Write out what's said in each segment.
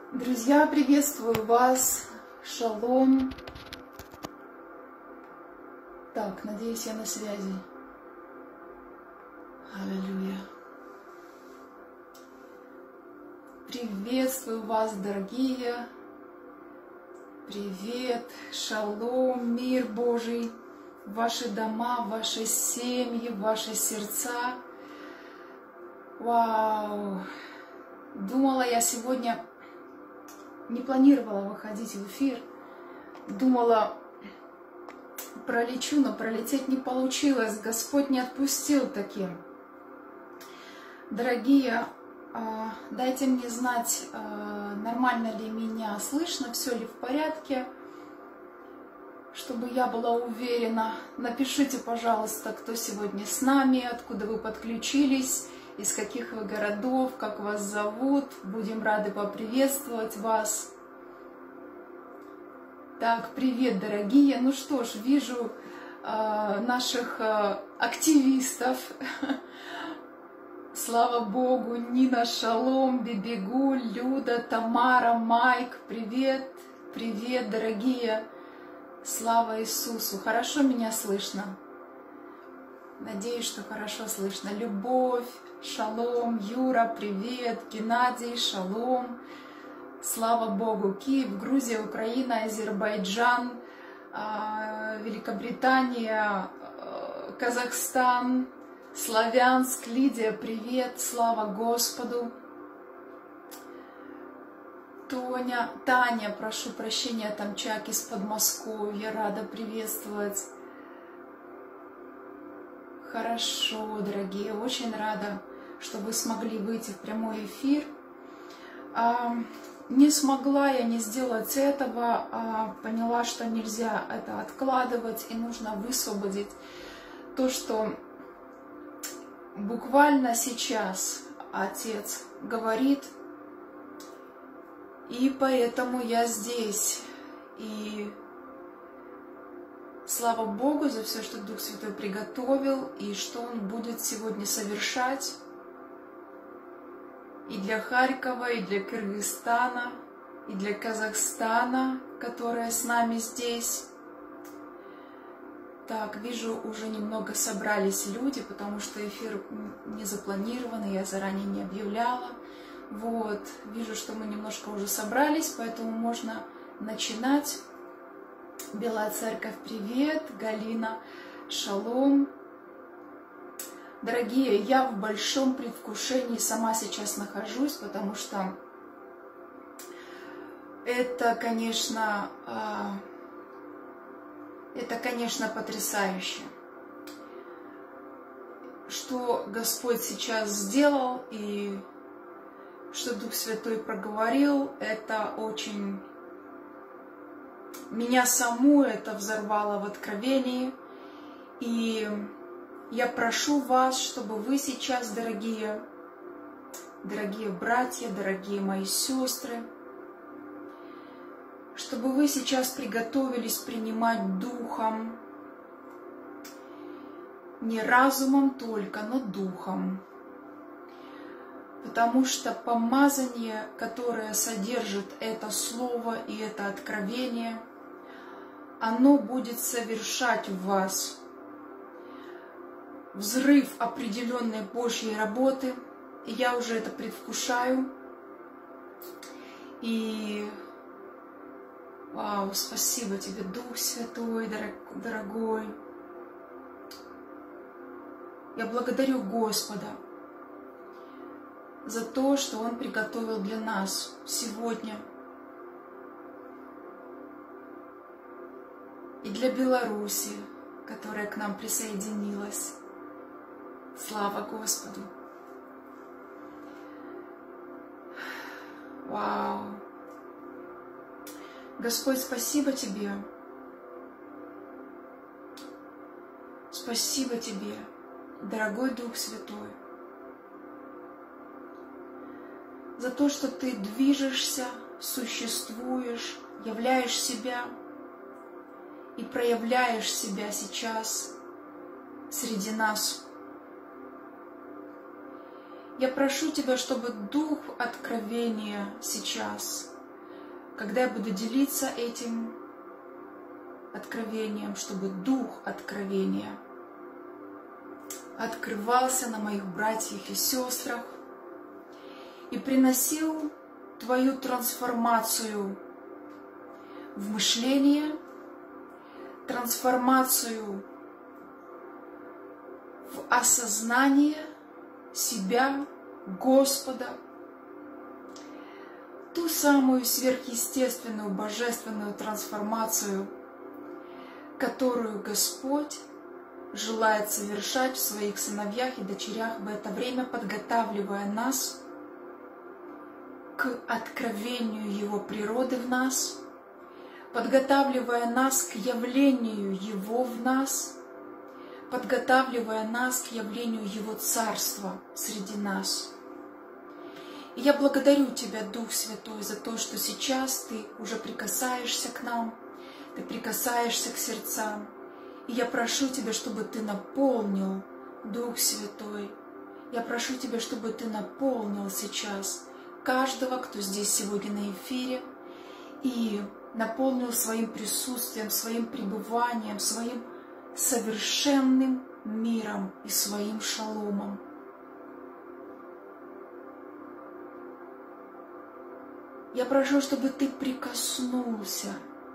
Друзья, приветствую вас. Шалом. Так, надеюсь, я на связи. Аллилуйя. Приветствую вас, дорогие. Привет, шалом, мир Божий в ваши дома, в ваши семьи, в ваши сердца. Вау! Думала я сегодня, не планировала выходить в эфир. Думала, пролечу, но пролететь не получилось. Господь не отпустил таким. Дорогие, дайте мне знать, нормально ли меня слышно, все ли в порядке, чтобы я была уверена. Напишите, пожалуйста, кто сегодня с нами, откуда вы подключились, из каких вы городов, как вас зовут. Будем рады поприветствовать вас. Так, привет, дорогие. Ну что ж, вижу наших активистов. Слава Богу, Нина, шалом, Бибигуль, Люда, Тамара, Майк, привет, привет, дорогие. Слава Иисусу. Хорошо меня слышно? Надеюсь, что хорошо слышно. Любовь, шалом, Юра, привет, Геннадий, шалом. Слава Богу. Киев, Грузия, Украина, Азербайджан, Великобритания, Казахстан, Славянск, Лидия, привет, слава Господу. Таня, прошу прощения, Тамчак из Подмосковья, рада приветствовать. Хорошо, дорогие, очень рада, что вы смогли выйти в прямой эфир. Не смогла я не сделать этого, поняла, что нельзя это откладывать и нужно высвободить то, что буквально сейчас Отец говорит, и поэтому я здесь. И слава Богу за все, что Дух Святой приготовил, и что Он будет сегодня совершать и для Харькова, и для Кыргызстана, и для Казахстана, которая с нами здесь. Так, вижу, уже немного собрались люди, потому что эфир не запланированный, я заранее не объявляла. Вот, вижу, что мы немножко уже собрались, поэтому можно начинать. Белая Церковь, привет, Галина, шалом. Дорогие, я в большом предвкушении сама сейчас нахожусь, потому что это, конечно, потрясающе, что Господь сейчас сделал и что Дух Святой проговорил. Это очень меня саму это взорвало в откровении. И я прошу вас, чтобы вы сейчас, дорогие братья, дорогие мои сестры, чтобы вы сейчас приготовились принимать духом, не разумом только, но духом. Потому что помазание, которое содержит это слово и это откровение, оно будет совершать в вас взрыв определенной Божьей работы. И я уже это предвкушаю. И вау, спасибо тебе, Дух Святой, дорогой. Я благодарю Господа за то, что Он приготовил для нас сегодня. И для Беларуси, которая к нам присоединилась. Слава Господу! Вау! Господь, спасибо Тебе. Спасибо Тебе, дорогой Дух Святой, за то, что Ты движешься, существуешь, являешь себя и проявляешь себя сейчас среди нас. Я прошу Тебя, чтобы дух откровения сейчас когда я буду делиться этим откровением, чтобы дух откровения открывался на моих братьях и сестрах и приносил Твою трансформацию в мышление, трансформацию в осознание себя, Господа, ту самую сверхъестественную, божественную трансформацию, которую Господь желает совершать в своих сыновьях и дочерях в это время, подготавливая нас к откровению Его природы в нас, подготавливая нас к явлению Его в нас, подготавливая нас к явлению Его Царства среди нас. И я благодарю Тебя, Дух Святой, за то, что сейчас Ты уже прикасаешься к нам, Ты прикасаешься к сердцам. И я прошу Тебя, чтобы Ты наполнил, Дух Святой, я прошу Тебя, чтобы Ты наполнил сейчас каждого, кто здесь сегодня на эфире, и наполнил своим присутствием, своим пребыванием, своим совершенным миром и своим шаломом. Я прошу, чтобы Ты прикоснулся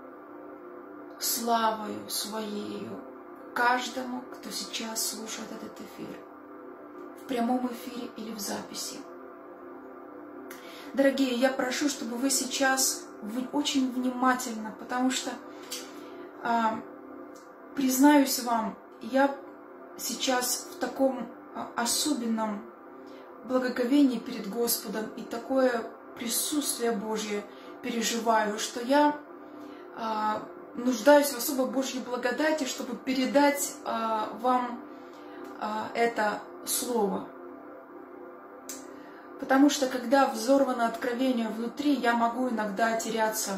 славою Своею каждому, кто сейчас слушает этот эфир, в прямом эфире или в записи. Дорогие, я прошу, чтобы вы сейчас очень внимательно, потому что, признаюсь вам, я сейчас в таком особенном благоговении перед Господом и такое присутствие Божье переживаю, что я нуждаюсь в особой Божьей благодати, чтобы передать вам это слово. Потому что, когда взорвано откровение внутри, я могу иногда теряться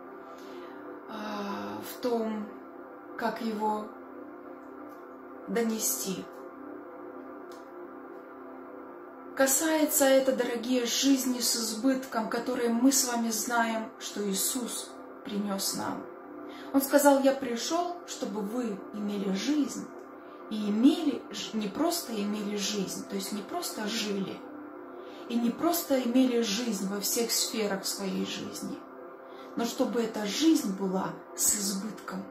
в том, как его донести. Касается это, дорогие, жизни с избытком, которые мы с вами знаем, что Иисус принес нам. Он сказал: я пришел, чтобы вы имели жизнь, и имели, не просто имели жизнь, то есть не просто жили, и не просто имели жизнь во всех сферах своей жизни, но чтобы эта жизнь была с избытком.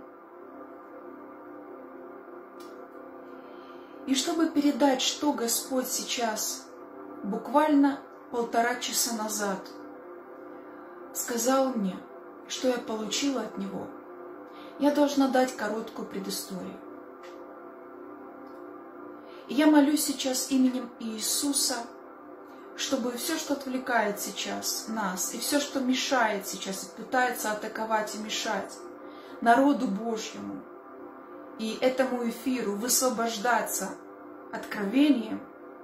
И чтобы передать, что Господь сейчас, буквально 1,5 часа назад, сказал мне, что я получила от Него, я должна дать короткую предысторию. И я молюсь сейчас именем Иисуса, чтобы все, что отвлекает сейчас нас, и все, что мешает сейчас, и пытается атаковать и мешать народу Божьему и этому эфиру высвобождаться откровением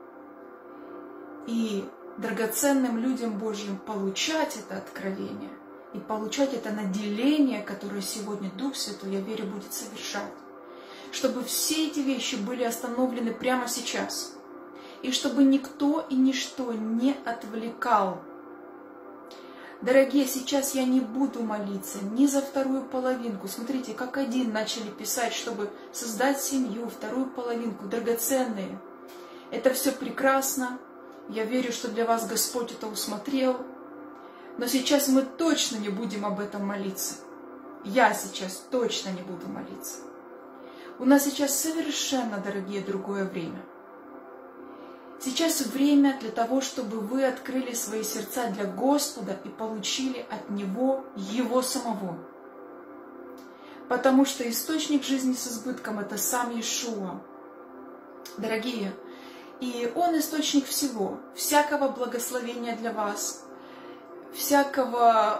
и драгоценным людям Божьим получать это откровение и получать это наделение, которое сегодня Дух Святой, я верю, будет совершать. Чтобы все эти вещи были остановлены прямо сейчас. И чтобы никто и ничто не отвлекал. Дорогие, сейчас я не буду молиться ни за вторую половинку. Смотрите, как один начали писать, чтобы создать семью, вторую половинку, драгоценные. Это все прекрасно. Я верю, что для вас Господь это усмотрел. Но сейчас мы точно не будем об этом молиться. Я сейчас точно не буду молиться. У нас сейчас совершенно, дорогие, другое время. Сейчас время для того, чтобы вы открыли свои сердца для Господа и получили от Него Его самого. Потому что источник жизни с избытком – это сам Иешуа. Дорогие, и Он источник всего, всякого благословения для вас, всякого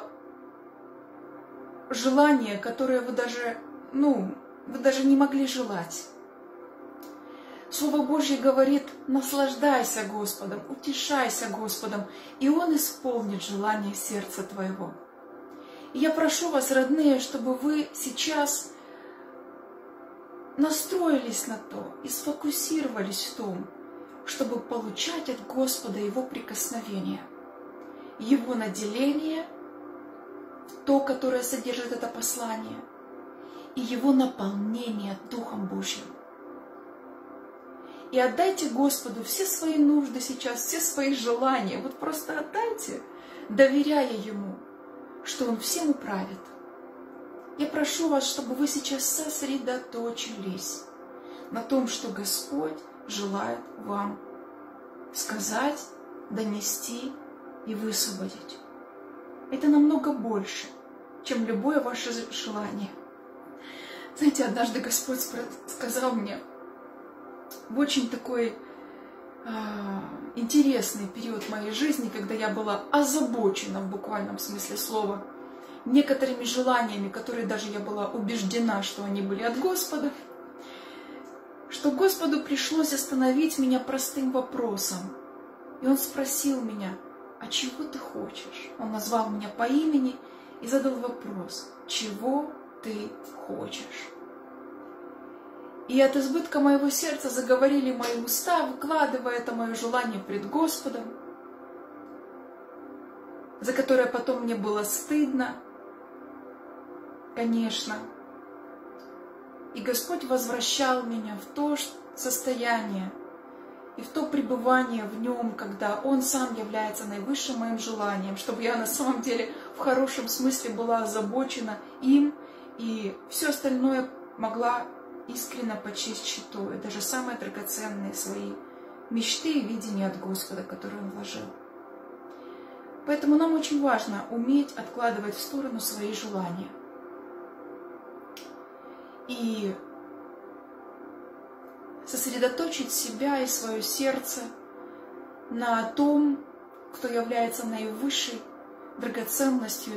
желания, которое вы даже, вы даже не могли желать. Слово Божье говорит: наслаждайся Господом, утешайся Господом, и Он исполнит желание сердца твоего. И я прошу вас, родные, чтобы вы сейчас настроились на то и сфокусировались в том, чтобы получать от Господа Его прикосновение, Его наделение в то, которое содержит это послание, и его наполнение Духом Божьим. И отдайте Господу все свои нужды сейчас, все свои желания. Вот просто отдайте, доверяя Ему, что Он всем управит. Я прошу вас, чтобы вы сейчас сосредоточились на том, что Господь желает вам сказать, донести и высвободить. Это намного больше, чем любое ваше желание. Знаете, однажды Господь сказал мне в очень такой интересный период моей жизни, когда я была озабочена в буквальном смысле слова некоторыми желаниями, которые даже я была убеждена, что они были от Господа, что Господу пришлось остановить меня простым вопросом. И Он спросил меня: а чего ты хочешь? Он назвал меня по имени и задал вопрос: чего ты хочешь? И от избытка моего сердца заговорили мои уста, выкладывая это мое желание пред Господом, за которое потом мне было стыдно, конечно. И Господь возвращал меня в то состояние и в то пребывание в Нем, когда Он Сам является наивысшим моим желанием, чтобы я на самом деле в хорошем смысле была озабочена им, и все остальное могла искренне почесть считаю, даже самые драгоценные свои мечты и видения от Господа, которые Он вложил. Поэтому нам очень важно уметь откладывать в сторону свои желания. И сосредоточить себя и свое сердце на том, кто является наивысшей драгоценностью,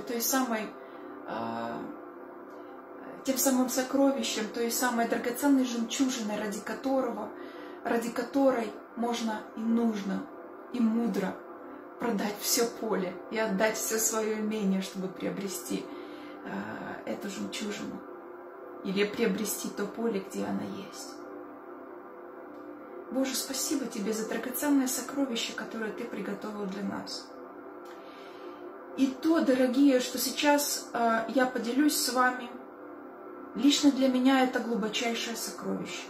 тем самым сокровищем, той самой драгоценной жемчужиной, ради которой можно и нужно, и мудро продать все поле и отдать все свое имение, чтобы приобрести эту жемчужину или приобрести то поле, где она есть. Боже, спасибо Тебе за драгоценное сокровище, которое Ты приготовил для нас. И то, дорогие, что сейчас я поделюсь с вами, лично для меня это глубочайшее сокровище.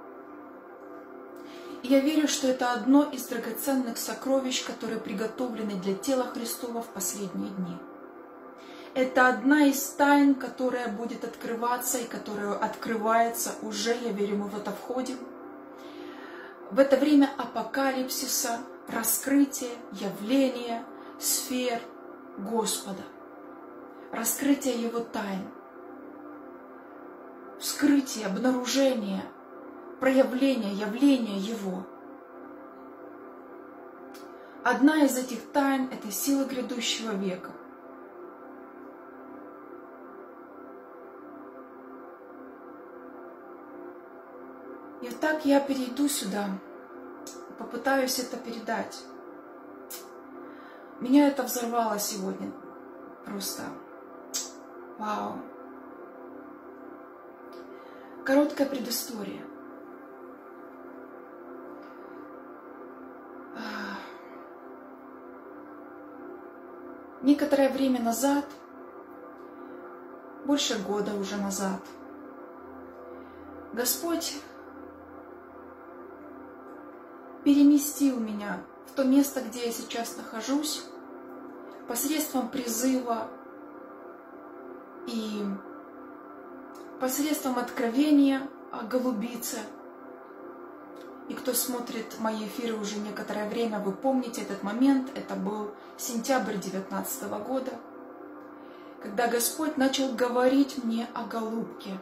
И я верю, что это одно из драгоценных сокровищ, которые приготовлены для тела Христова в последние дни. Это одна из тайн, которая будет открываться и которая открывается уже, я верю, мы в это входим. В это время апокалипсиса, раскрытия, явления, сфер Господа, раскрытия Его тайн, вскрытие, обнаружение, проявление, явление Его. Одна из этих тайн – это сила грядущего века. И вот так я перейду сюда, попытаюсь это передать. Меня это взорвало сегодня. Просто вау. Короткая предыстория. Некоторое время назад, больше года уже назад, Господь переместил меня в то место, где я сейчас нахожусь, посредством призыва и посредством откровения о голубице. И кто смотрит мои эфиры уже некоторое время, вы помните этот момент. Это был сентябрь 2019 года, когда Господь начал говорить мне о голубке.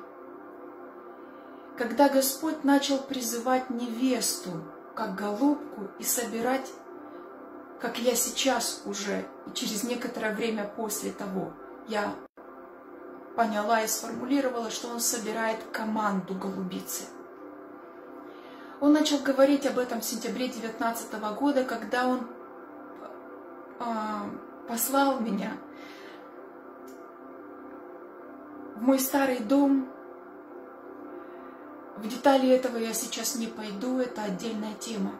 Когда Господь начал призывать невесту как голубку и собирать, как я сейчас уже, и через некоторое время после того, я поняла и сформулировала, что Он собирает команду голубицы. Он начал говорить об этом в сентябре 2019 года, когда Он послал меня в мой старый дом. В детали этого я сейчас не пойду, это отдельная тема.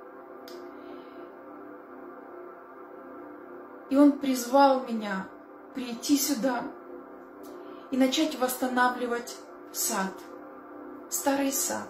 И Он призвал меня прийти сюда и начать восстанавливать сад, старый сад.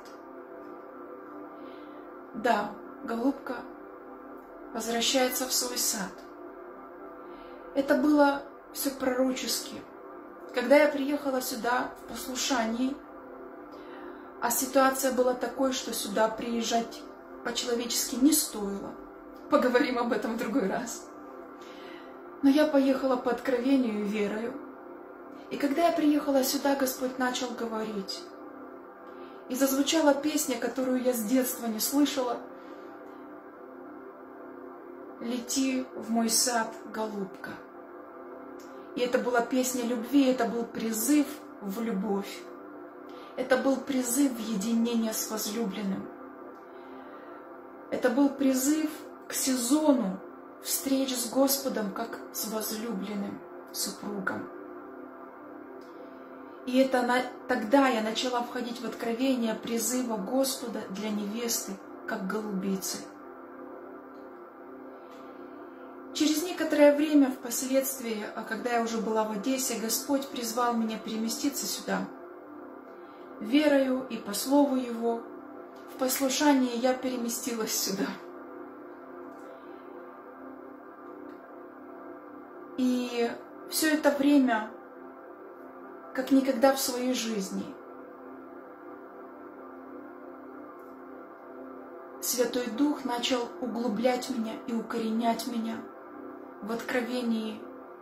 Да, голубка возвращается в свой сад. Это было все пророчески. Когда я приехала сюда в послушании, а ситуация была такой, что сюда приезжать по-человечески не стоило. Поговорим об этом в другой раз. Но я поехала по откровению и верою. И когда я приехала сюда, Господь начал говорить. И зазвучала песня, которую я с детства не слышала. «Лети в мой сад, голубка». И это была песня любви, это был призыв в любовь. Это был призыв в единение с возлюбленным. Это был призыв к сезону встреч с Господом, как с возлюбленным супругом. И тогда я начала входить в откровение призыва Господа для невесты, как голубицы. Через некоторое время впоследствии, когда я уже была в Одессе, Господь призвал меня переместиться сюда. Верою и по слову Его, в послушании я переместилась сюда. И все это время, как никогда в своей жизни, Святой Дух начал углублять меня и укоренять меня в откровении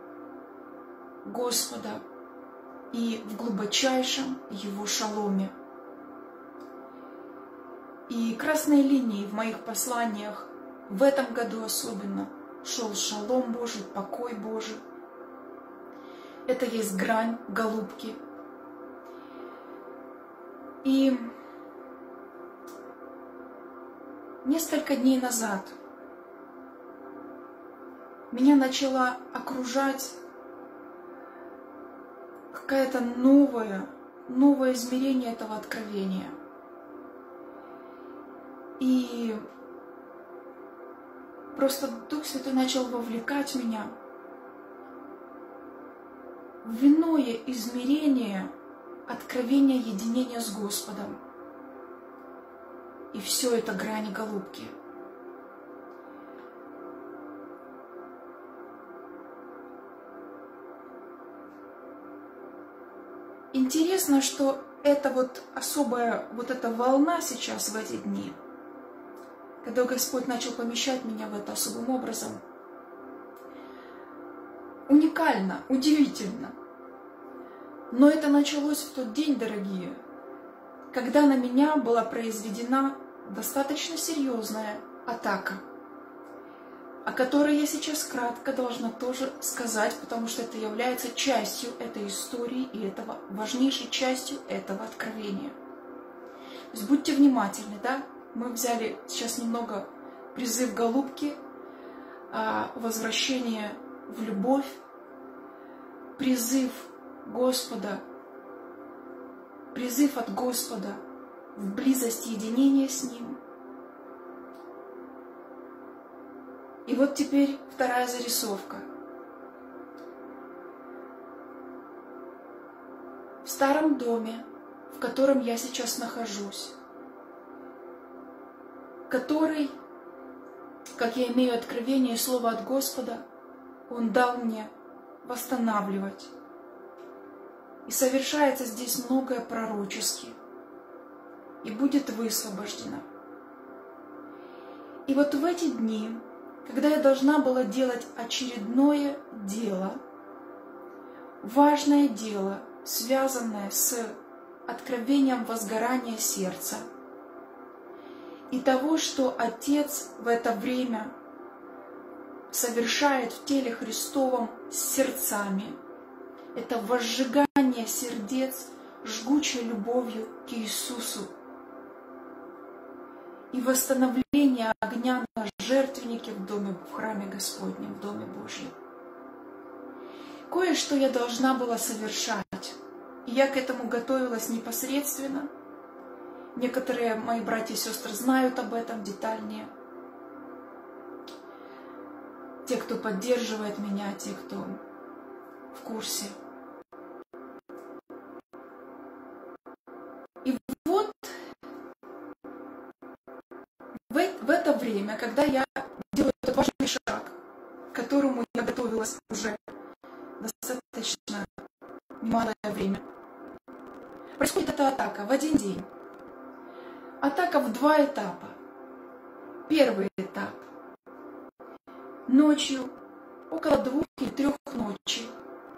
Господа и в глубочайшем Его шаломе. И красной линией в моих посланиях в этом году особенно шел шалом Божий, покой Божий. Это есть грань голубки. И несколько дней назад меня начала окружать какое-то новое измерение этого откровения. И просто Дух Святой начал вовлекать меня в иное измерение откровения единения с Господом. И все это грани голубки. Интересно, что это вот особая вот эта волна сейчас в эти дни, когда Господь начал помещать меня в это особым образом, уникально, удивительно. Но это началось в тот день, дорогие, когда на меня была произведена достаточно серьезная атака, о которой я сейчас кратко должна тоже сказать, потому что это является частью этой истории и этого важнейшей частью этого откровения. То есть будьте внимательны, да? Мы взяли сейчас немного призыв голубки, возвращение в любовь, призыв Господа, призыв от Господа в близость единения с Ним. И вот теперь вторая зарисовка. В старом доме, в котором я сейчас нахожусь, который, как я имею откровение и слово от Господа, Он дал мне восстанавливать. И совершается здесь многое пророчески, и будет высвобождено. И вот в эти дни, когда я должна была делать очередное дело, важное дело, связанное с откровением возгорания сердца, и того, что Отец в это время совершает в теле Христовом с сердцами, это возжигание сердец жгучей любовью к Иисусу и восстановление огня на жертвеннике в храме Господнем, в Доме Божьем. Кое-что я должна была совершать, и я к этому готовилась непосредственно. Некоторые мои братья и сестры знают об этом детальнее. Те, кто поддерживает меня, те, кто в курсе. И вот в это время, когда я делаю этот важный шаг, к которому я готовилась уже достаточно немалое время, происходит эта атака в один день. Атака в 2 этапа. Первый этап. Ночью, около 2 или 3 ночи.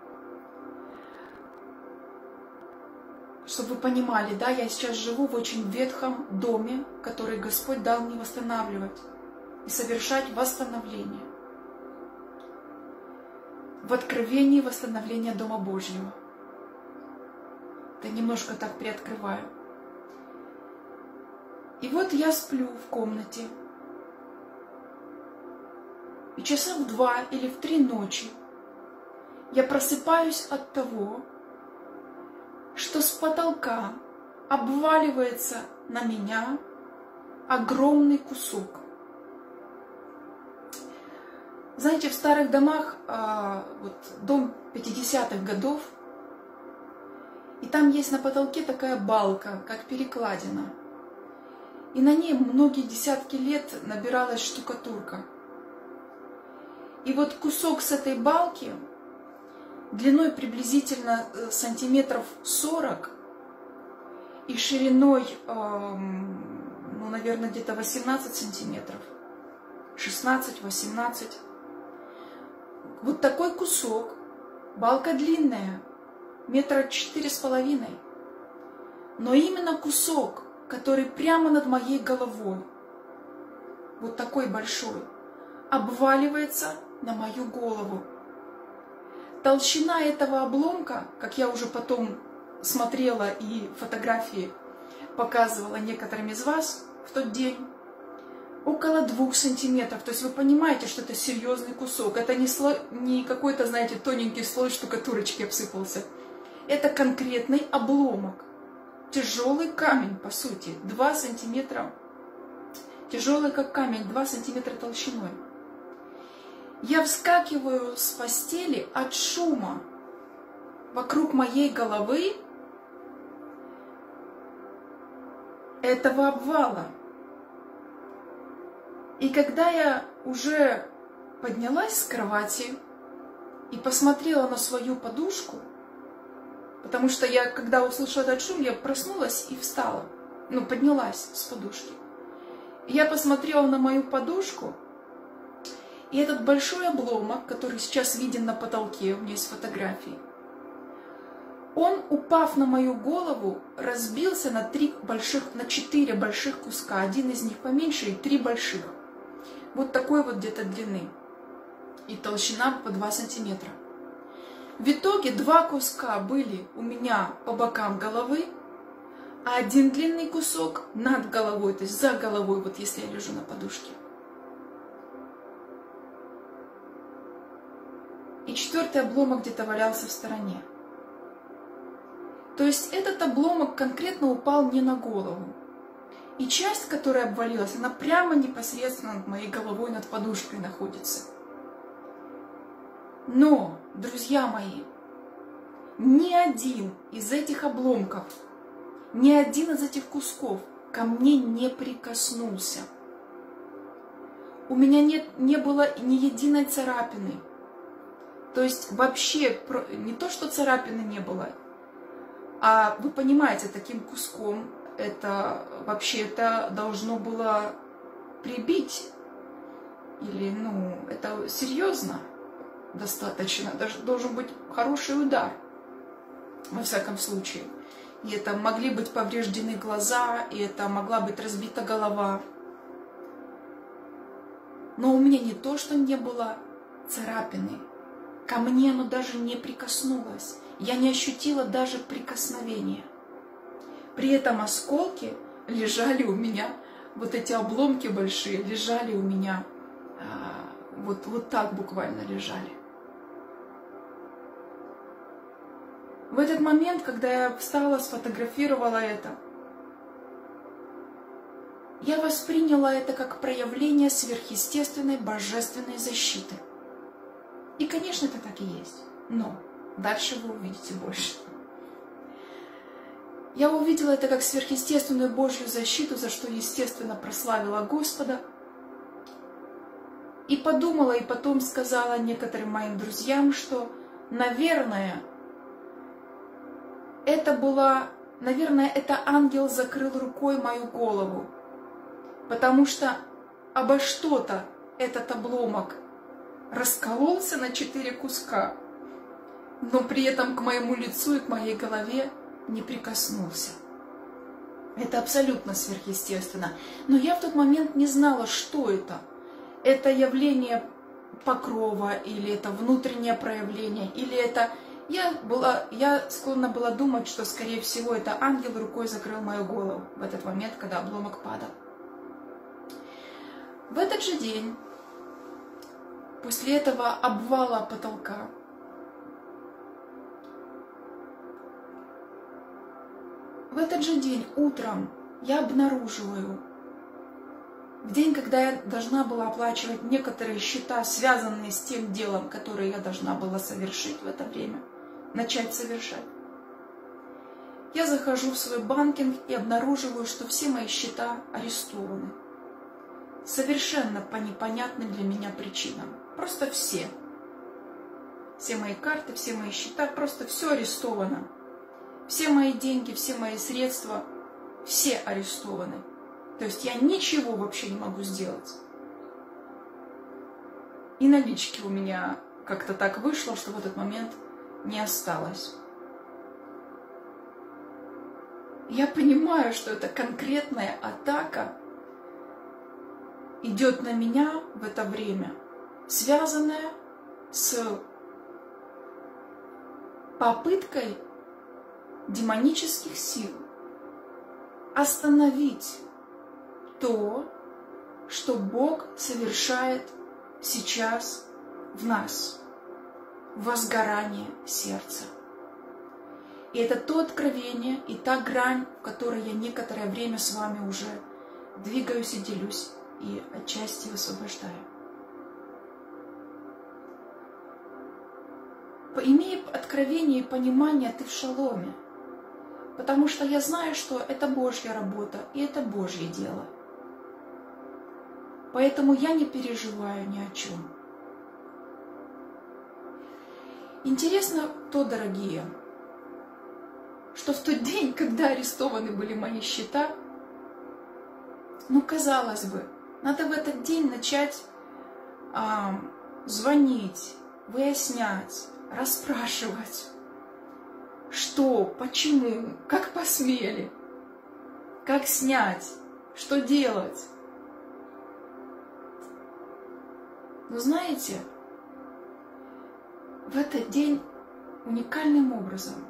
Чтобы вы понимали, да, я сейчас живу в очень ветхом доме, который Господь дал мне восстанавливать и совершать восстановление. В откровении восстановления Дома Божьего. Это немножко так приоткрываю. И вот я сплю в комнате. И часа в 2 или в 3 ночи я просыпаюсь от того, что с потолка обваливается на меня огромный кусок. Знаете, в старых домах, вот дом 50-х годов, и там есть на потолке такая балка, как перекладина. И на ней многие десятки лет набиралась штукатурка. И вот кусок с этой балки длиной приблизительно сантиметров 40 и шириной, ну, наверное, где-то 18 сантиметров, 16-18. Вот такой кусок, балка длинная, 4,5 метра. Но именно кусок, который прямо над моей головой, вот такой большой, обваливается на мою голову. Толщина этого обломка, как я уже потом смотрела и фотографии показывала некоторым из вас в тот день, около 2 сантиметров. То есть вы понимаете, что это серьезный кусок. Это не какой-то, знаете, тоненький слой штукатурочки обсыпался. Это конкретный обломок. Тяжелый камень, по сути, 2 сантиметра. Тяжелый как камень, 2 сантиметра толщиной. Я вскакиваю с постели от шума. Вокруг моей головы этого обвала. И когда я уже поднялась с кровати и посмотрела на свою подушку, потому что я, когда услышала этот шум, я проснулась и встала, поднялась с подушки. И я посмотрела на мою подушку, и этот большой обломок, который сейчас виден на потолке, у меня есть фотографии, он, упав на мою голову, разбился на 4 больших куска. Один из них поменьше и 3 больших. Вот такой вот где-то длины. И толщина по 2 сантиметра. В итоге 2 куска были у меня по бокам головы, а один длинный кусок над головой, то есть за головой, вот если я лежу на подушке. И 4-й обломок где-то валялся в стороне. То есть этот обломок конкретно упал не на голову. И часть, которая обвалилась, она прямо непосредственно над моей головой, над подушкой находится. Но, друзья мои, ни один из этих обломков, ни один из этих кусков ко мне не прикоснулся. У меня не было ни единой царапины. То есть вообще не то, что царапины не было, а вы понимаете, таким куском это должно было прибить. Или, это серьезно достаточно. Даже должен быть хороший удар, во всяком случае. И это могли быть повреждены глаза, и это могла быть разбита голова. Но у меня не то, что не было царапины. Ко мне оно даже не прикоснулось. Я не ощутила даже прикосновения. При этом осколки лежали у меня, вот эти обломки большие лежали у меня, вот так буквально лежали. В этот момент, когда я встала, сфотографировала это, я восприняла это как проявление сверхъестественной божественной защиты. И, конечно, это так и есть. Но Дальше вы увидите больше. Я увидела это как сверхъестественную Божью защиту, за что, естественно, прославила Господа. И подумала, и потом сказала некоторым моим друзьям, что, наверное, это ангел закрыл рукой мою голову, потому что обо что-то этот обломок раскололся на 4 куска, но при этом к моему лицу и к моей голове не прикоснулся. Это абсолютно сверхъестественно. Но я в тот момент не знала, что это. Это явление покрова, или это внутреннее проявление, или это... Я склонна была думать, что, скорее всего, это ангел рукой закрыл мою голову в этот момент, когда обломок падал. В этот же день, после этого обвала потолка, в этот же день утром я обнаруживаю, в день, когда я должна была оплачивать некоторые счета, связанные с тем делом, которое я должна была совершить в это время, начать совершать, я захожу в свой банкинг и обнаруживаю, что все мои счета арестованы. Совершенно по непонятным для меня причинам. Просто все. Все мои карты, все мои счета, просто все арестовано. Все мои деньги, все мои средства, все арестованы. То есть я ничего вообще не могу сделать. И налички у меня как-то так вышло, что в этот момент не осталось. Я понимаю, что это конкретная атака идет на меня в это время, связанная с попыткой демонических сил остановить то, что Бог совершает сейчас в нас, возгорание сердца. И это то откровение и та грань, в которой я некоторое время с вами уже двигаюсь и делюсь, и отчасти высвобождаю. Имея откровение и понимание, ты в шаломе. Потому что я знаю, что это Божья работа, и это Божье дело. Поэтому я не переживаю ни о чем. Интересно то, дорогие, что в тот день, когда арестованы были мои счета, казалось бы, надо в этот день начать звонить, выяснять, расспрашивать, что, почему, как посмели, как снять, что делать. Но знаете, в этот день уникальным образом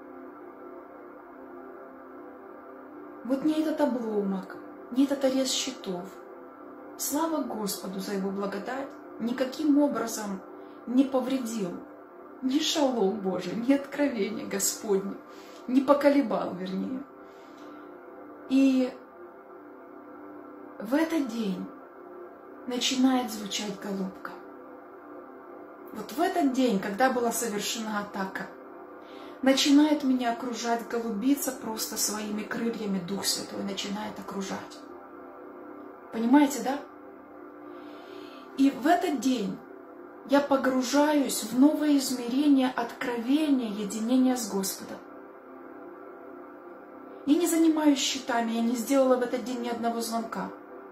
вот не этот обломок, не этот арест счетов, слава Господу за Его благодать, никаким образом не повредил ни шалом Божий, ни откровение Господне, не поколебал, вернее. И в этот день начинает звучать голубка. Вот в этот день, когда была совершена атака, начинает меня окружать голубица просто своими крыльями, Дух Святой начинает окружать. Понимаете, да? И в этот день я погружаюсь в новое измерение откровения, единения с Господом. Я не занимаюсь счетами, я не сделала в этот день ни одного звонка.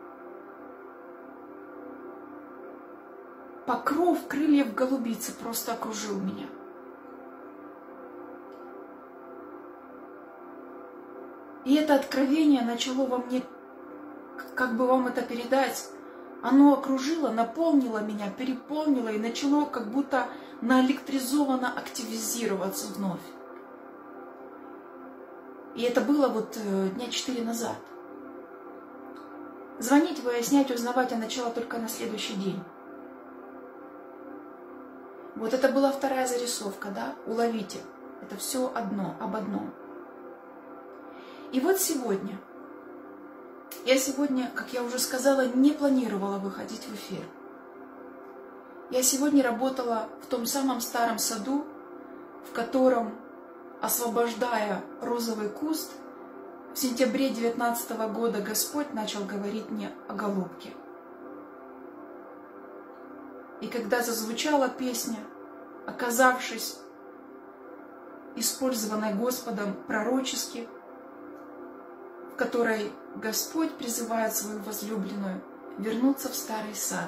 Покров крыльев голубицы просто окружил меня. И это откровение начало во мне, как бы вам это передать, оно окружило, наполнило меня, переполнило и начало как будто наэлектризованно активизироваться вновь. И это было дня 4 назад. Звонить, выяснять, узнавать я начала только на следующий день. Вот это была вторая зарисовка, да? Уловите. Это все одно, об одном. И вот сегодня, я сегодня, как я уже сказала, не планировала выходить в эфир. Я сегодня работала в том самом старом саду, в котором, освобождая розовый куст, в сентябре 19 года Господь начал говорить мне о голубке. И когда зазвучала песня, оказавшись использованной Господом пророчески, в которой Господь призывает свою возлюбленную вернуться в старый сад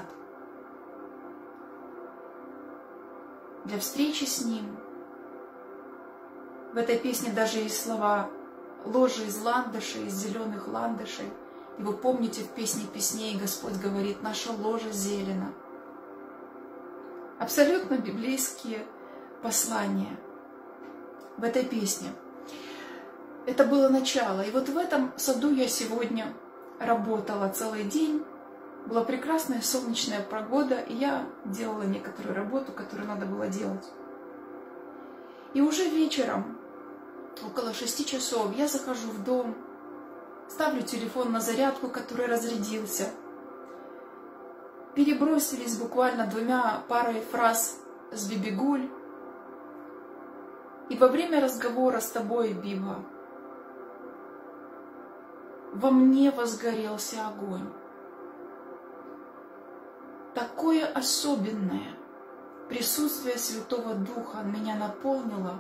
для встречи с Ним. В этой песне даже есть слова «ложи из ландышей, из зеленых ландышей». И вы помните, в песне песней Господь говорит: «Наша ложа зелена». Абсолютно библейские послания в этой песне. Это было начало. И вот в этом саду я сегодня работала целый день. Была прекрасная солнечная погода, и я делала некоторую работу, которую надо было делать. И уже вечером, около 6 часов, я захожу в дом, ставлю телефон на зарядку, который разрядился. Перебросились буквально 2 парой фраз с Бибигуль. И во время разговора с тобой, Биба, во мне возгорелся огонь. Такое особенное присутствие Святого Духа меня наполнило,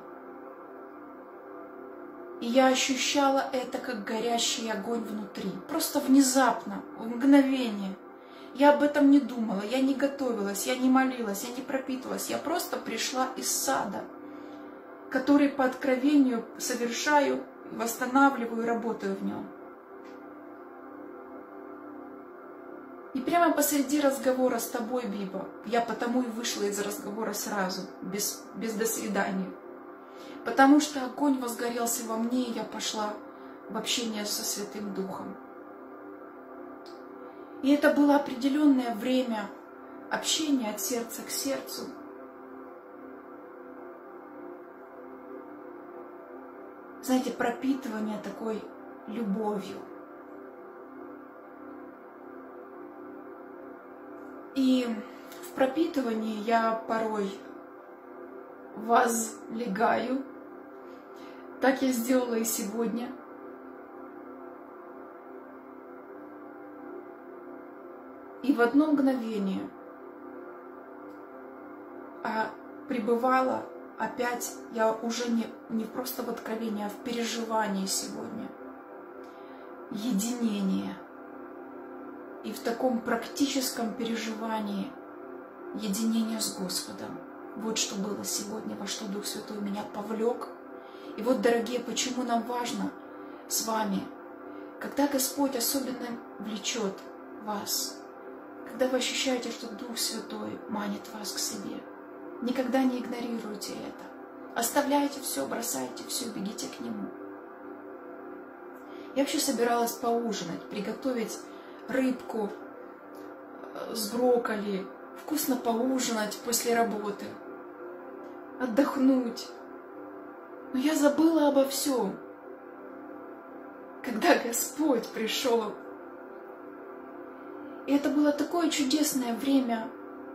и я ощущала это как горящий огонь внутри. Просто внезапно, в мгновение. Я об этом не думала, я не готовилась, я не молилась, я не пропитывалась. Я просто пришла из сада, который по откровению совершаю, восстанавливаю и работаю в нем. И прямо посреди разговора с тобой, Биба, я потому и вышла из разговора сразу, без «до свидания». Потому что огонь возгорелся во мне, и я пошла в общение со Святым Духом. И это было определенное время общения от сердца к сердцу. Знаете, пропитывание такой любовью. И в пропитывании я порой возлегаю. Так я сделала и сегодня. И в одно мгновение пребывала опять, я уже не просто в откровении, а в переживании сегодня. Единение. И в таком практическом переживании единения с Господом. Вот что было сегодня, во что Дух Святой меня повлек. И вот, дорогие, почему нам важно с вами, когда Господь особенно влечет вас, когда вы ощущаете, что Дух Святой манит вас к себе, никогда не игнорируйте это. Оставляйте все, бросайте все, бегите к Нему. Я вообще собиралась поужинать, приготовить рыбку с брокколи, вкусно поужинать после работы, отдохнуть. Но я забыла обо всем, когда Господь пришел. И это было такое чудесное время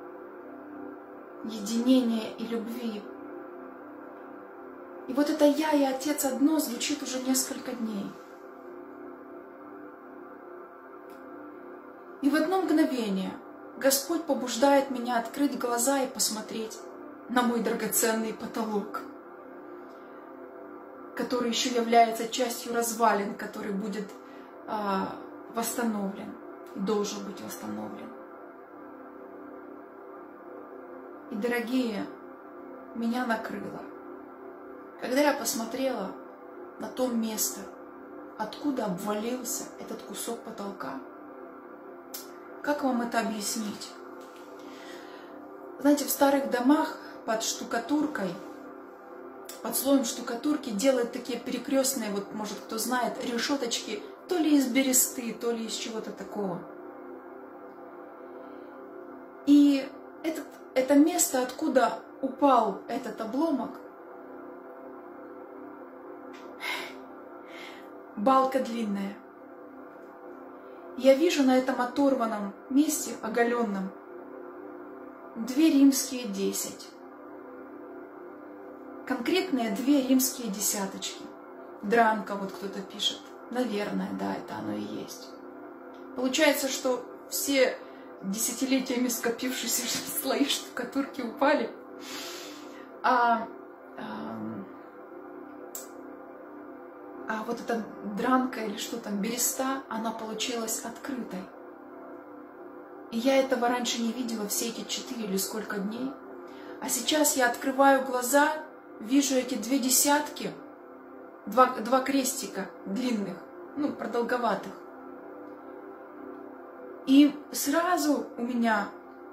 единения и любви. И вот это «Я и Отец одно» звучит уже несколько дней. И в одно мгновение Господь побуждает меня открыть глаза и посмотреть на мой драгоценный потолок, который еще является частью развалин, который будет восстановлен, должен быть восстановлен. И, дорогие, меня накрыло, когда я посмотрела на то место, откуда обвалился этот кусок потолка. Как вам это объяснить? Знаете, в старых домах под штукатуркой, под слоем штукатурки делают такие перекрестные, вот может кто знает, решеточки, то ли из бересты, то ли из чего-то такого. И это место, откуда упал этот обломок, балка длинная. Я вижу на этом оторванном месте, оголенном, 2 римские 10, конкретные 2 римские десяточки. Дранка, вот кто-то пишет. Наверное, да, это оно и есть. Получается, что все десятилетиями скопившиеся слои штукатурки упали, а вот эта дранка или что там, береста, она получилась открытой. И я этого раньше не видела все эти 4 или сколько дней. А сейчас я открываю глаза, вижу эти 2 десятки, 2 крестика длинных, ну, продолговатых. И сразу у меня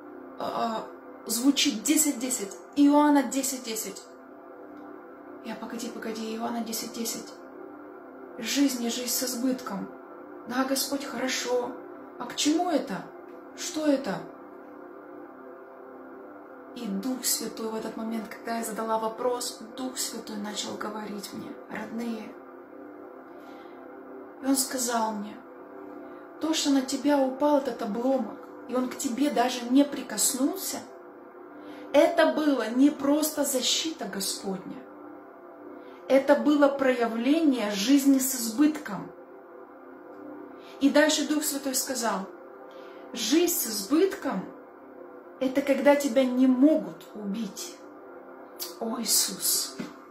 звучит 10:10, Иоанна 10:10. Я, погоди, Иоанна 10:10. Жизнь и жизнь с избытком. Да, Господь, хорошо. А к чему это? Что это? И Дух Святой в этот момент, когда я задала вопрос, Дух Святой начал говорить мне: родные. И Он сказал мне: то, что на тебя упал этот обломок, и он к тебе даже не прикоснулся, это было не просто защита Господня. Это было проявление жизни с избытком. И дальше Дух Святой сказал: жизнь с избытком — это когда тебя не могут убить. О, Иисус!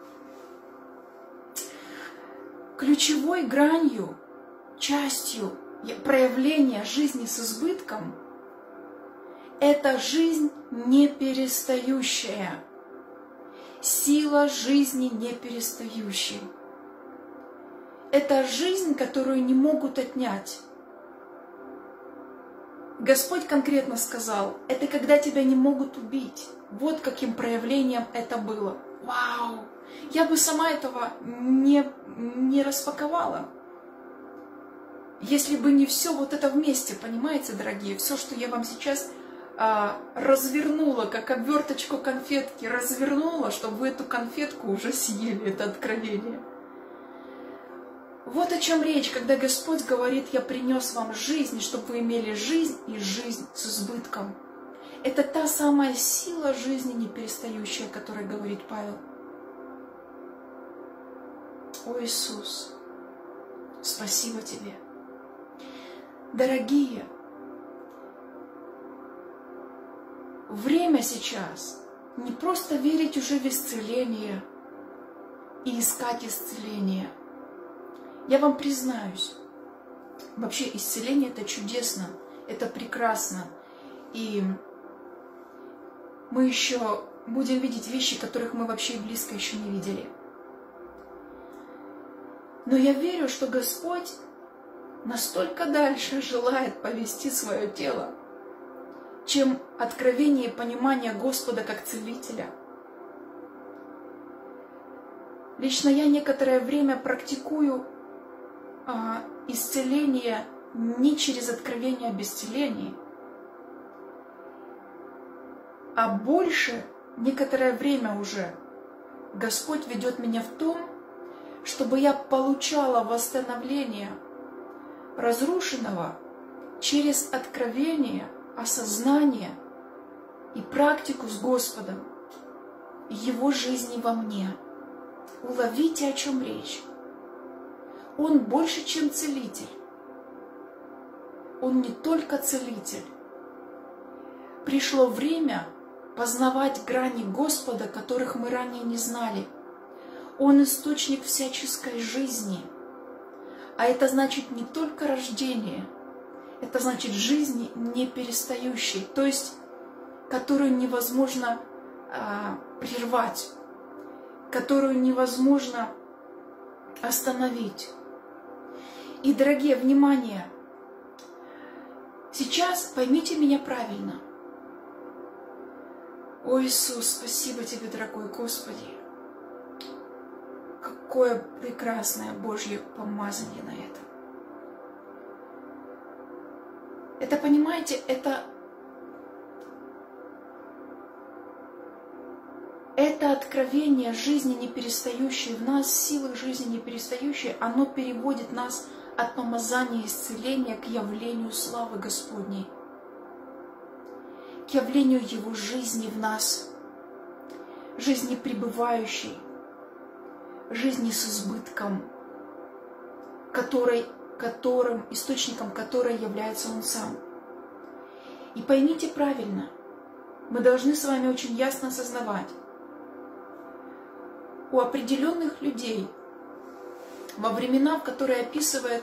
Ключевой гранью, частью проявления жизни с избытком — это жизнь не перестающая. Сила жизни не перестающей. Это жизнь, которую не могут отнять. Господь конкретно сказал: это когда тебя не могут убить. Вот каким проявлением это было. Вау! Я бы сама этого не распаковала. Если бы не все вот это вместе, понимаете, дорогие, все, что я вам сейчас развернула, как обверточку конфетки, развернула, чтобы вы эту конфетку уже съели, это откровение. Вот о чем речь, когда Господь говорит: я принес вам жизнь, чтобы вы имели жизнь и жизнь с избытком. Это та самая сила жизни неперестающая, о которой говорит Павел. О, Иисус, спасибо Тебе. Дорогие, время сейчас не просто верить уже в исцеление и искать исцеление. Я вам признаюсь, вообще исцеление — это чудесно, это прекрасно. И мы еще будем видеть вещи, которых мы вообще и близко еще не видели. Но я верю, что Господь настолько дальше желает повести свое тело, чем откровение и понимание Господа как Целителя. Лично я некоторое время практикую исцеление не через откровение об исцелении, а больше некоторое время уже Господь ведет меня в том, чтобы я получала восстановление разрушенного через откровение, осознание и практику с Господом, Его жизни во мне. Уловите, о чем речь. Он больше, чем целитель. Он не только целитель. Пришло время познавать грани Господа, которых мы ранее не знали. Он источник всяческой жизни. А это значит не только рождение, это значит жизни не перестающей, то есть которую невозможно прервать, которую невозможно остановить. И, дорогие, внимание! Сейчас поймите меня правильно. О, Иисус, спасибо Тебе, дорогой Господи! Какое прекрасное Божье помазание на это. Это, понимаете, это откровение жизни не перестающей в нас, силы жизни не перестающей, оно переводит нас от помазания исцеления к явлению славы Господней, к явлению Его жизни в нас, жизни пребывающей, жизни с избытком, источником которой является Он сам. И поймите правильно, мы должны с вами очень ясно осознавать, у определенных людей во времена, в которые описывает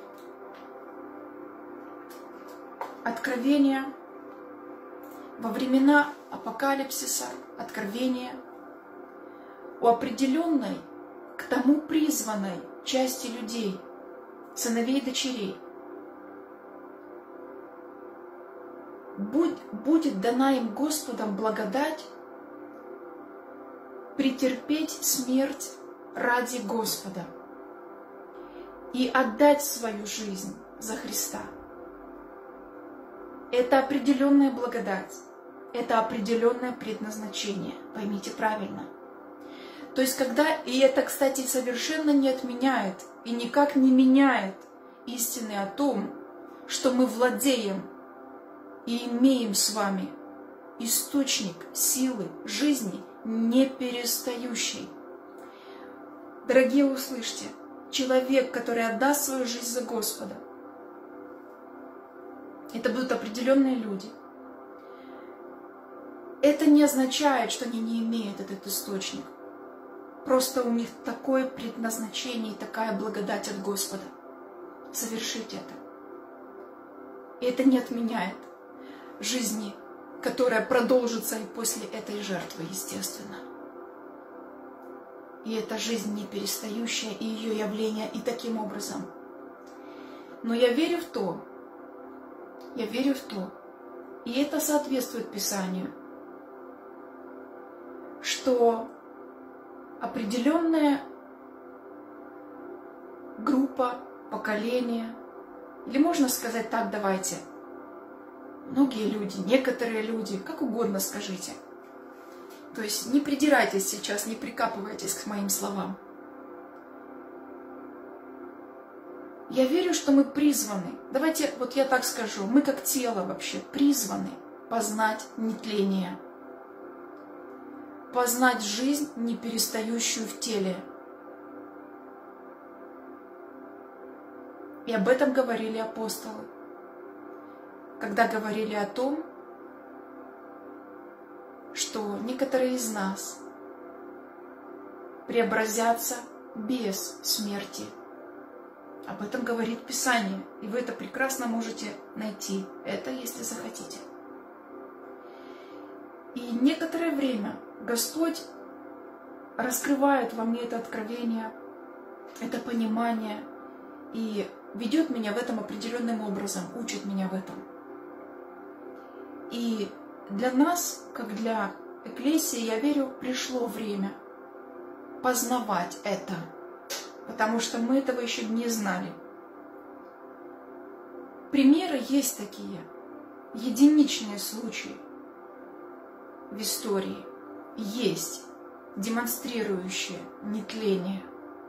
Откровение, во времена апокалипсиса, Откровения, у определенной, к тому призванной части людей, сыновей и дочерей, будет дана им Господом благодать претерпеть смерть ради Господа и отдать свою жизнь за Христа. Это определенная благодать, это определенное предназначение, поймите правильно. То есть и это, кстати, совершенно не отменяет и никак не меняет истины о том, что мы владеем и имеем с вами источник силы жизни не перестающий. Дорогие, услышьте, человек, который отдаст свою жизнь за Господа, это будут определенные люди. Это не означает, что они не имеют этот источник. Просто у них такое предназначение и такая благодать от Господа. Совершить это. И это не отменяет жизни, которая продолжится и после этой жертвы, естественно. И это жизнь не перестающая, и ее явление и таким образом. Но я верю в то, и это соответствует Писанию, что определенная группа, поколение, или можно сказать так, давайте, многие люди, некоторые люди, как угодно скажите. То есть не придирайтесь сейчас, не прикапывайтесь к моим словам. Я верю, что мы призваны, давайте, вот я так скажу, мы как тело вообще призваны познать нетление, познать жизнь, не перестающую в теле. И об этом говорили апостолы, когда говорили о том, что некоторые из нас преобразятся без смерти. Об этом говорит Писание, и вы это прекрасно можете найти, это если захотите. И некоторое время Господь раскрывает во мне это откровение, это понимание, и ведет меня в этом определенным образом, учит меня в этом. И для нас, как для Экклесии, я верю, пришло время познавать это, потому что мы этого еще не знали. Примеры есть такие, единичные случаи в истории есть, демонстрирующие нетление.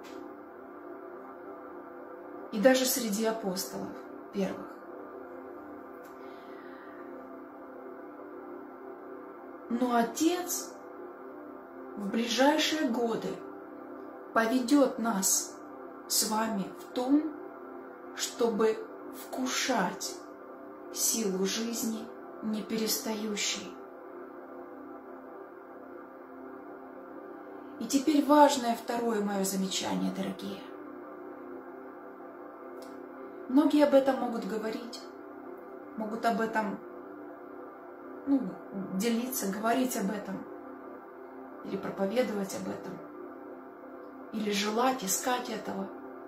И даже среди апостолов первых. Но Отец в ближайшие годы поведет нас с вами в том, чтобы вкушать силу жизни не перестающей. И теперь важное второе мое замечание, дорогие. Многие об этом могут говорить, могут об этом делиться, говорить об этом, или проповедовать об этом, или желать, искать этого.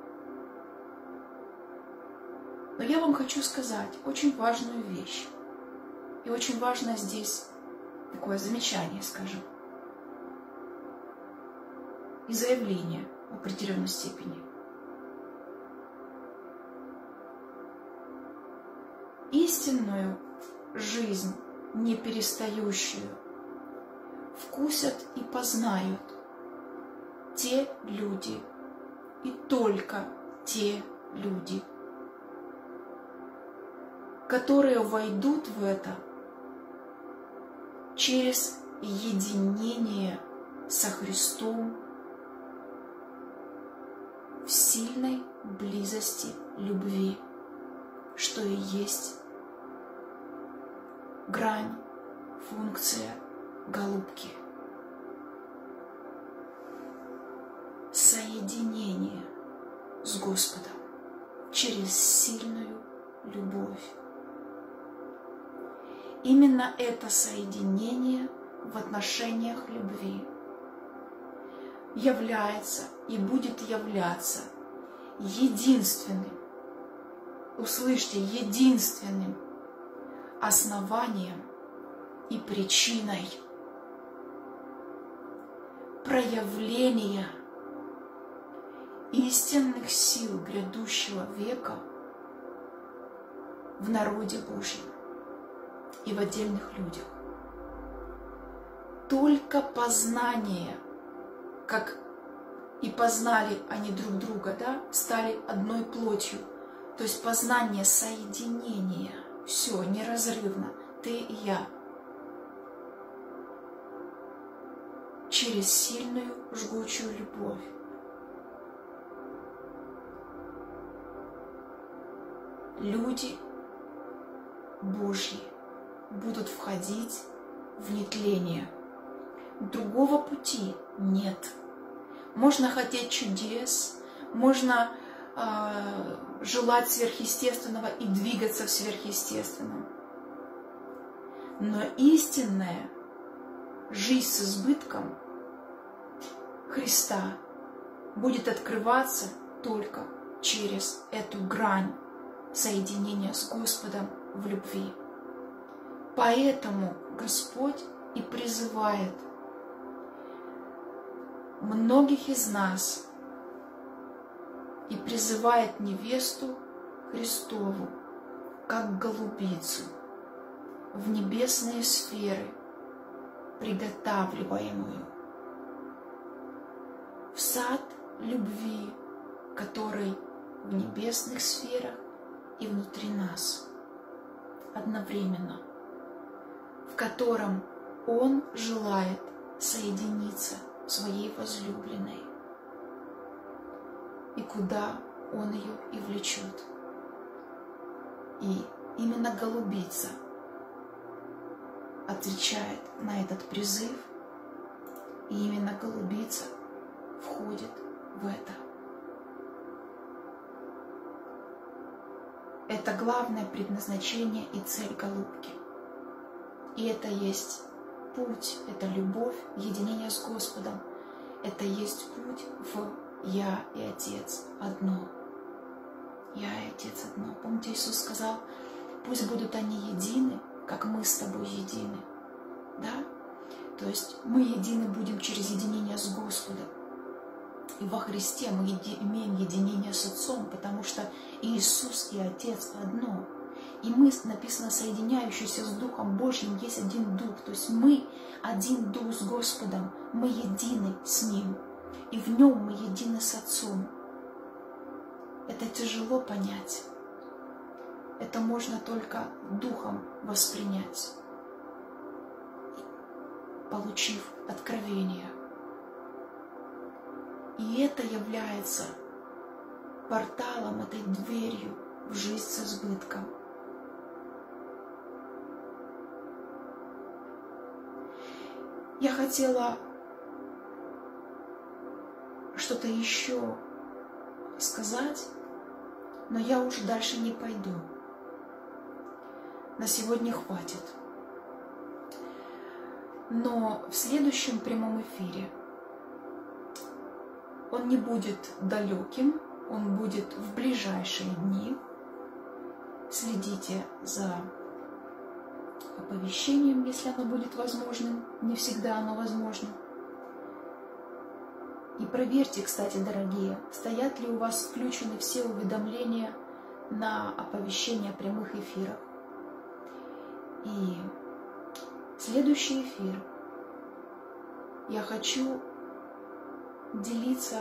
Но я вам хочу сказать очень важную вещь. И очень важно здесь такое замечание, скажем, и заявление в определенной степени. Истинную жизнь, не перестающую, вкусят и познают те люди, и только те люди, которые войдут в это через единение со Христом сильной близости любви, что и есть грань, функция голубки. Соединение с Господом через сильную любовь. Именно это соединение в отношениях любви является и будет являться единственным, услышьте, единственным основанием и причиной проявления истинных сил грядущего века в народе Божьем и в отдельных людях. Только познание, как и познали они друг друга, да, стали одной плотью. То есть познание соединения, все неразрывно, ты и я. Через сильную жгучую любовь. Люди Божьи будут входить в нетление. Другого пути нет. Можно хотеть чудес, можно желать сверхъестественного и двигаться в сверхъестественном. Но истинная жизнь с избытком Христа будет открываться только через эту грань соединения с Господом в любви. Поэтому Господь и призывает многих из нас и призывает невесту Христову, как голубицу, в небесные сферы, приготавливаемую, в сад любви, который в небесных сферах и внутри нас одновременно, в котором Он желает соединиться своей возлюбленной, и куда Он ее и влечет. И именно голубица отвечает на этот призыв, и именно голубица входит в это. Это главное предназначение и цель голубки. И это есть путь, это любовь, единение с Господом. Это есть путь в «Я и Отец одно». «Я и Отец одно». Помните, Иисус сказал: пусть будут они едины, как мы с тобой едины. Да? То есть мы едины будем через единение с Господом. И во Христе мы имеем единение с Отцом, потому что Иисус и Отец одно. И мы, написано, соединяющиеся с Духом Божьим, есть один Дух. То есть мы один Дух с Господом, мы едины с Ним. И в Нем мы едины с Отцом. Это тяжело понять. Это можно только Духом воспринять, получив откровение. И это является порталом, этой дверью в жизнь с избытком. Я хотела что-то еще сказать, но я уже дальше не пойду. На сегодня хватит. Но в следующем прямом эфире он не будет далеким, он будет в ближайшие дни. Следите за оповещением, если оно будет возможным. Не всегда оно возможно. И проверьте, кстати, дорогие, стоят ли у вас включены все уведомления на оповещение о прямых эфирах. И следующий эфир я хочу делиться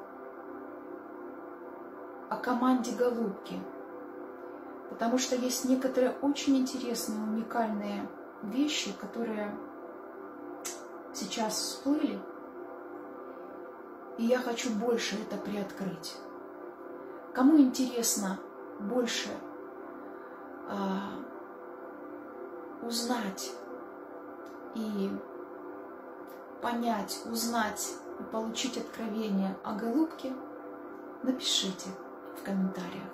о команде голубки, потому что есть некоторые очень интересные, уникальные вещи, которые сейчас всплыли, и я хочу больше это приоткрыть. Кому интересно больше узнать и понять, узнать и получить откровение о голубке, напишите в комментариях.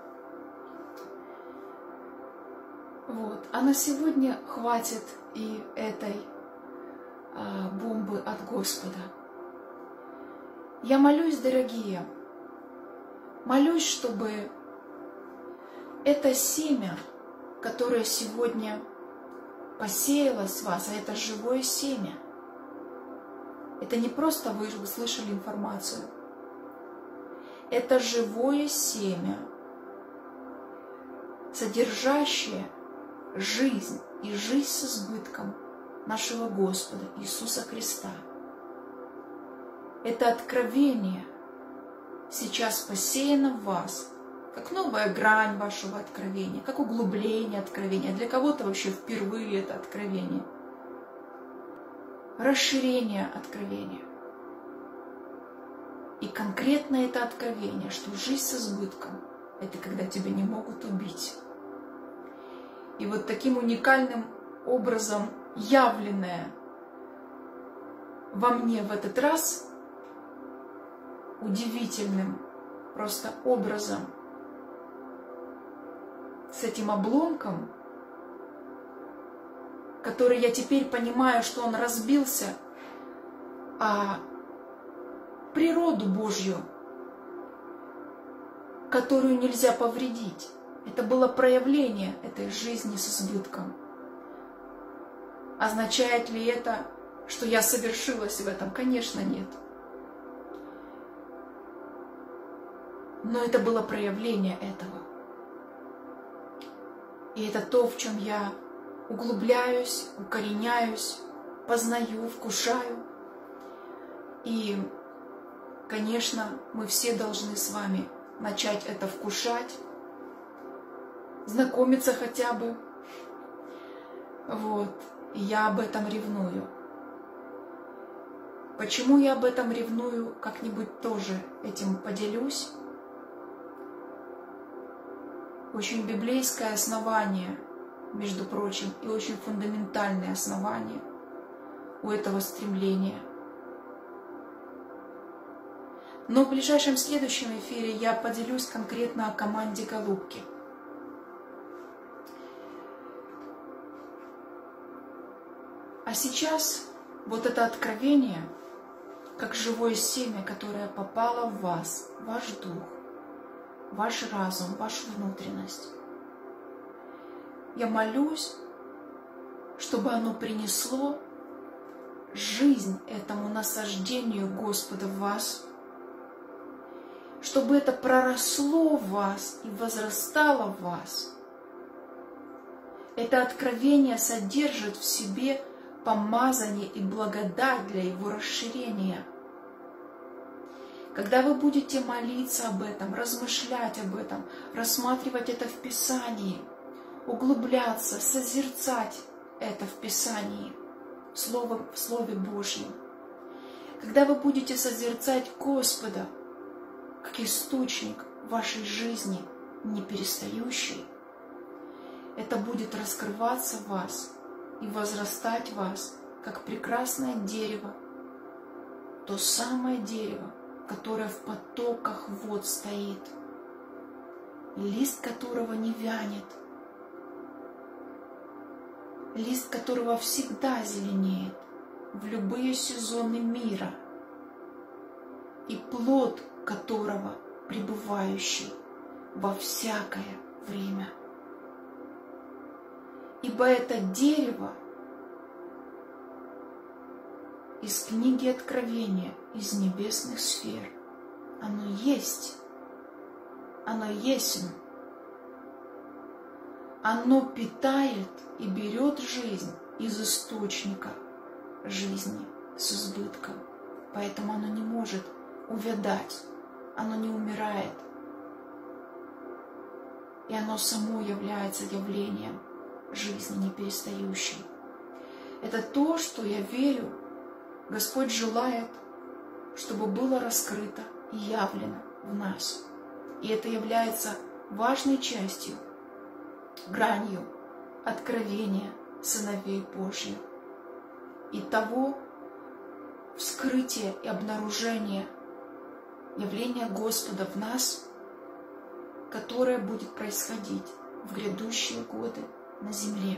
Вот. А на сегодня хватит и этой бомбы от Господа. Я молюсь, дорогие, молюсь, чтобы это семя, которое сегодня посеялось в вас, а это живое семя, это не просто вы услышали информацию, это живое семя, содержащее жизнь и жизнь с избытком нашего Господа Иисуса Христа. Это откровение сейчас посеяно в вас, как новая грань вашего откровения, как углубление откровения. Для кого-то вообще впервые это откровение. Расширение откровения. И конкретно это откровение, что жизнь с избытком – это когда тебя не могут убить. И вот таким уникальным образом явленное во мне в этот раз, удивительным просто образом, с этим обломком, который я теперь понимаю, что он разбился, а природу Божью, которую нельзя повредить. Это было проявление этой жизни с избытком. Означает ли это, что я совершилась в этом? Конечно, нет. Но это было проявление этого. И это то, в чем я углубляюсь, укореняюсь, познаю, вкушаю. И, конечно, мы все должны с вами начать это вкушать, знакомиться хотя бы. Вот. И я об этом ревную. Почему я об этом ревную, как-нибудь тоже этим поделюсь. Очень библейское основание, между прочим, и очень фундаментальное основание у этого стремления. Но в ближайшем следующем эфире я поделюсь конкретно о команде голубки. А сейчас вот это откровение, как живое семя, которое попало в вас, в ваш дух, ваш разум, вашу внутренность. Я молюсь, чтобы оно принесло жизнь этому насаждению Господа в вас, чтобы это проросло в вас и возрастало в вас. Это откровение содержит в себе помазание и благодать для его расширения. Когда вы будете молиться об этом, размышлять об этом, рассматривать это в Писании, углубляться, созерцать это в Писании, в Слове Божьем, когда вы будете созерцать Господа как источник вашей жизни, не перестающий, это будет раскрываться в вас и возрастать в вас, как прекрасное дерево, то самое дерево, которое в потоках вод стоит, лист которого не вянет, лист которого всегда зеленеет в любые сезоны мира, и плод которого пребывающий во всякое время. Ибо это дерево из книги Откровения, из небесных сфер. Оно есть. Оно есть. Оно питает и берет жизнь из источника жизни с избытком. Поэтому оно не может увядать. Оно не умирает. И оно само является явлением жизни неперестающей. Это то, что я верю, Господь желает, чтобы было раскрыто и явлено в нас. И это является важной частью, гранью откровения сыновей Божьих и того вскрытия и обнаружения явления Господа в нас, которое будет происходить в грядущие годы на земле.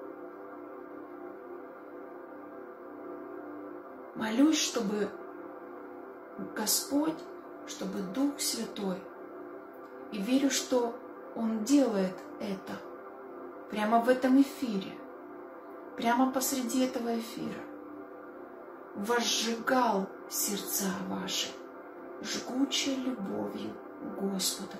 Молюсь, чтобы Господь, чтобы Дух Святой, и верю, что Он делает это прямо в этом эфире, прямо посреди этого эфира, возжигал сердца ваши жгучей любовью к Господу,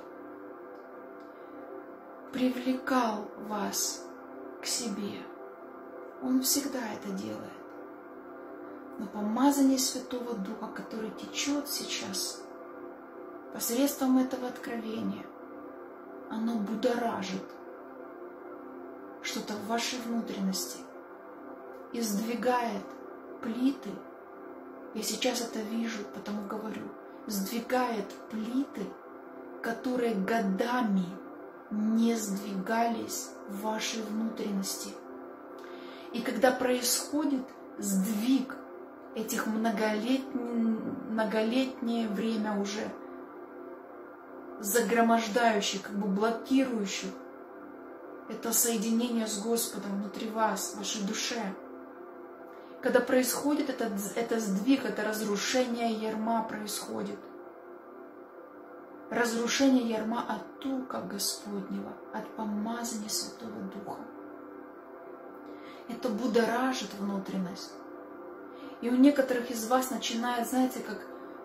привлекал вас к себе. Он всегда это делает. Но помазание Святого Духа, который течет сейчас посредством этого откровения, оно будоражит что-то в вашей внутренности и сдвигает плиты. Я сейчас это вижу, потому говорю. Сдвигает плиты, которые годами не сдвигались в вашей внутренности. И когда происходит сдвиг этих многолетнее время уже загромождающих, как бы блокирующих это соединение с Господом внутри вас, в вашей душе. Когда происходит это сдвиг, это разрушение ярма происходит. Разрушение ярма от Духа Господнего, от помазания Святого Духа. Это будоражит внутренность. И у некоторых из вас начинает, знаете, как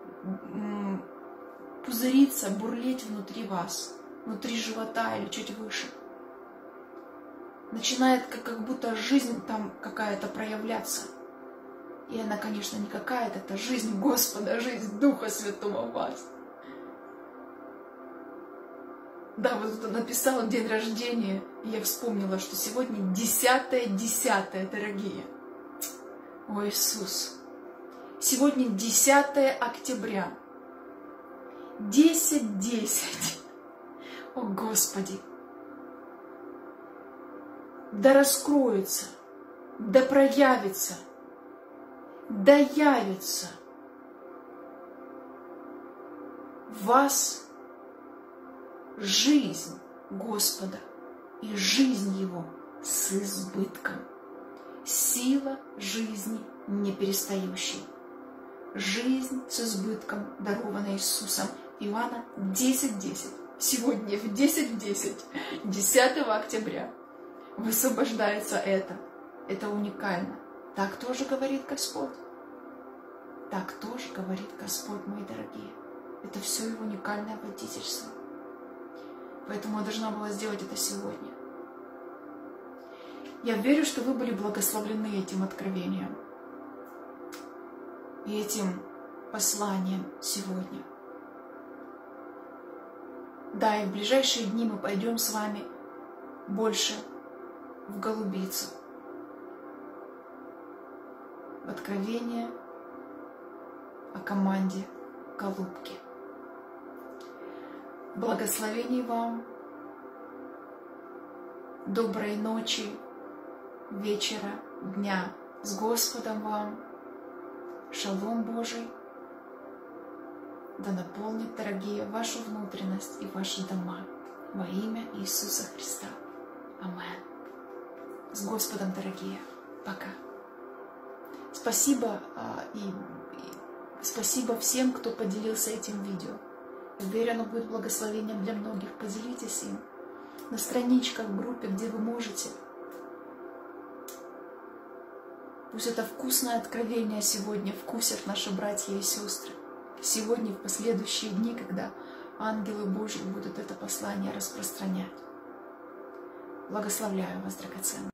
пузыриться, бурлеть внутри вас, внутри живота или чуть выше. Начинает как будто жизнь там какая-то проявляться. И она, конечно, не какая-то, это жизнь Господа, жизнь Духа Святого в вас. Да, вот кто написал день рождения, и я вспомнила, что сегодня 10-10, дорогие. О, Иисус! Сегодня 10 октября. 10-10. О, Господи! Да раскроется, да проявится, да явится в вас жизнь Господа и жизнь Его с избытком. Сила жизни неперестающей. Жизнь с избытком, дарованная Иисусом. Иоанна 10:10. Сегодня в 10:10, 10 октября, высвобождается это. Это уникально. Так тоже говорит Господь. Так тоже говорит Господь, мои дорогие. Это все Его уникальное водительство. Поэтому я должна была сделать это сегодня. Я верю, что вы были благословлены этим откровением и этим посланием сегодня. Да, и в ближайшие дни мы пойдем с вами больше в Голубицу, в откровение о команде Голубки. Благословений вам, доброй ночи, вечера, дня с Господом вам, шалом Божий, да наполнит, дорогие, вашу внутренность и ваши дома во имя Иисуса Христа. Аминь. С Господом, дорогие. Пока. Спасибо и спасибо всем, кто поделился этим видео. Я уверен, оно будет благословением для многих. Поделитесь им на страничках, в группе, где вы можете. Пусть это вкусное откровение сегодня вкусят наши братья и сестры. Сегодня и в последующие дни, когда ангелы Божьи будут это послание распространять. Благословляю вас, драгоценные.